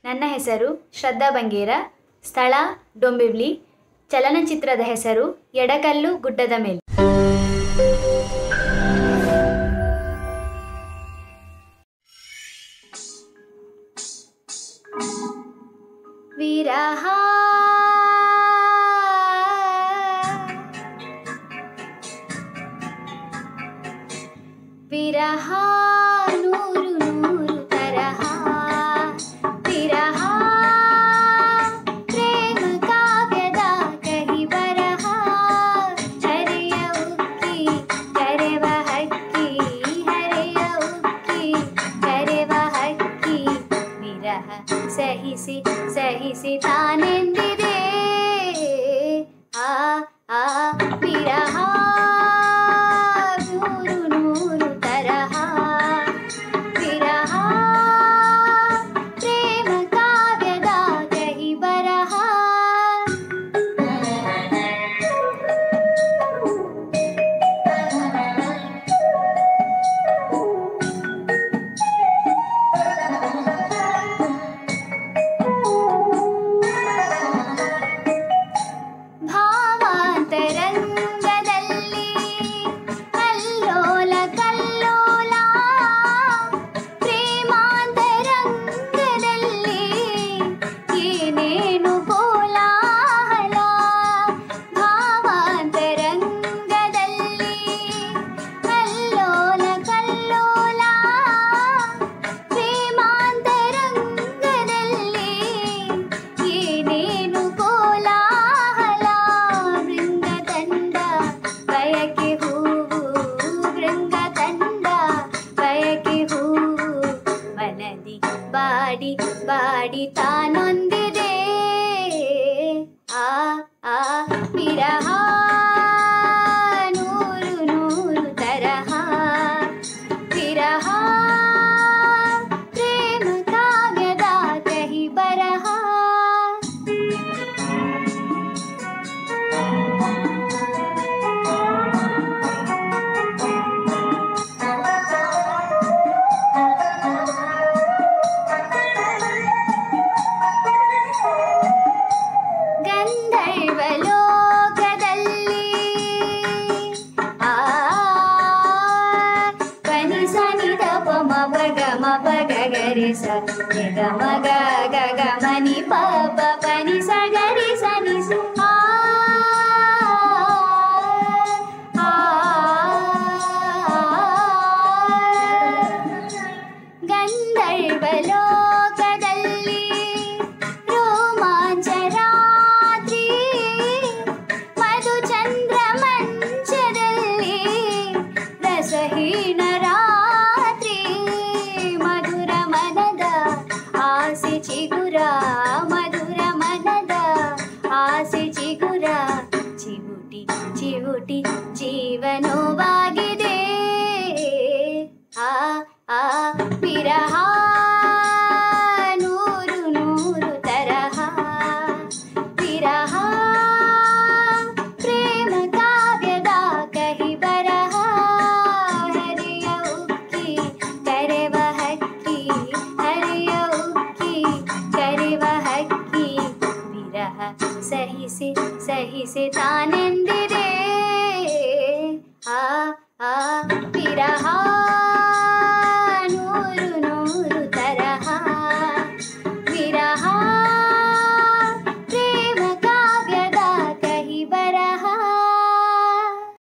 ನನ್ನ ಹೆಸರು ಶ್ರದ್ಧಾ ಬಂಗೇರ. ಸ್ಥಳ ಡೊಂಬಿವ್ಲಿ. ಚಲನಚಿತ್ರದ ಹೆಸರು ಎಡಕಲ್ಲು ಗುಡ್ಡದ ಮೇಲೆ. ವಿರಹ ವಿರಹ ನೂರು ನೂರು ತರಹ, ವಿರಹ ಪ್ರೇಮ ಕಾವ್ಯದ ಕಹಿ ಬರಹ, ಹರೆಯ ಉಕ್ಕಿ ಕರೆವ ಹಕ್ಕಿ, ಹರೆಯ ಉಕ್ಕಿ ಕರೆವ ಹಕ್ಕಿ, ವಿರಹ ಸಹಿಸಿ ಸಹಿಸಿ ತಾನೆಂದಿದೆ ಆ ಆ ವಿರಹ ನೂರು ನೂರು ತರಹ, ವಿರಹ ಪ್ರೇಮ ಕಾವ್ಯದ ಕಹಿ ಬರಹ. ಭಾವಾಂತರಂಗದಲ್ಲಿ ಕಲ್ಲೋಲ ಕಲ್ಲೋಲ, ಪ್ರೇಮಾಂತರಂಗದಲ್ಲಿ ಏನೇನು ಕೋಲಾಹಲ. ಭಾವಾಂತರಂಗದಲ್ಲಿ ಕಲ್ಲೋಲ ಕಲ್ಲೋಲ, ಪ್ರೇಮಾಂತರಂಗದಲ್ಲಿ ಏನೇನು ಕೋಲಾಹಲ. ಬೃಂಗದಂಡ ಬಯಕೆ ಹೂವು, ಬೃಂಗದಂಡ ಬಯಕೆ ಹೂವು, ಮನದಿ ಬಾಡಿ ಬಾಡಿ ತಾನೊಂದಿದೆ ಆ ಆ ವಿರಹ ನೂರು ನೂರು ತರಹ, ವಿರಹ ಪ್ರೇಮ ಕಾವ್ಯದ ಕಹಿ ಬರಹ. ಗಂಧರ್ವ ಲೋಕದಲ್ಲಿ ಆ ಪನಿ ಸನಿ ದಪ ಮ ಪಗ ಮ ಪಗ ಗರಿ ಸ ಗ ಮ ಗ ಗ ಗ ಮನಿ ಪ ಪ ಪನಿ ಸ ಗರಿ ಸನಿ ಸ ಆ ಆ. ಗಂಧರ್ವ ಲೋಕದಲ್ಲಿ ರೋಮಾಂಚ ರಾತ್ರಿ, ಮಧುಚಂದ್ರ ಮಂಚದಲ್ಲಿ ರಸಹೀನ ರಾತ್ರಿ, ಮಧುರ ಮನದ ಆಸೆ ಚಿಗುರ, ಮಧುರ ಮನದ ಆಸೆ ಚಿಗುರ, ಚಿವುಟಿ ಚಿವುಟಿ ಜೀವನವಾಗಿದೆ ಆ ಆ ವಿರಹ ನೂರು ನೂರು ತರಹ, ವಿರಹ ಪ್ರೇಮ ಕಾವ್ಯದ ಕಹಿ ಬರಹ, ಹರೆಯ ಉಕ್ಕಿ ಕರೆವ ಹಕ್ಕಿ, ಹರೆಯ ಉಕ್ಕಿ ಕರೆವ ಹಕ್ಕಿ, ವಿರಹ ಸಹಿಸಿ ಸಹಿಸಿ ತಾನೆಂದಿದೆ ಆ ಆ ವಿರಹ.